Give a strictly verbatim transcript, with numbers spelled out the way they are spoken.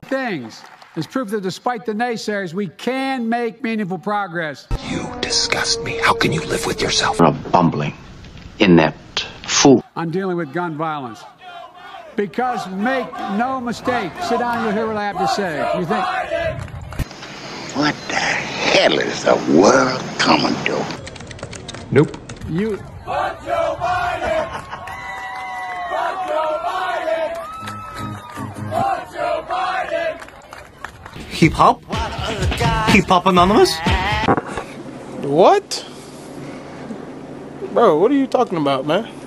things is proof that despite the naysayers, we can make meaningful progress. You disgust me. How can you live with yourself? You're a bumbling, inept fool. On dealing with gun violence. Because make no mistake, sit down, you'll hear what I have to say. You think... What the hell is the world coming to? Nope. You... Fuck Joebiden! Fuck Joebiden! Fuck Joebiden! Hip hop? Hip hop Anonymous? What? Bro, what are you talking about, man?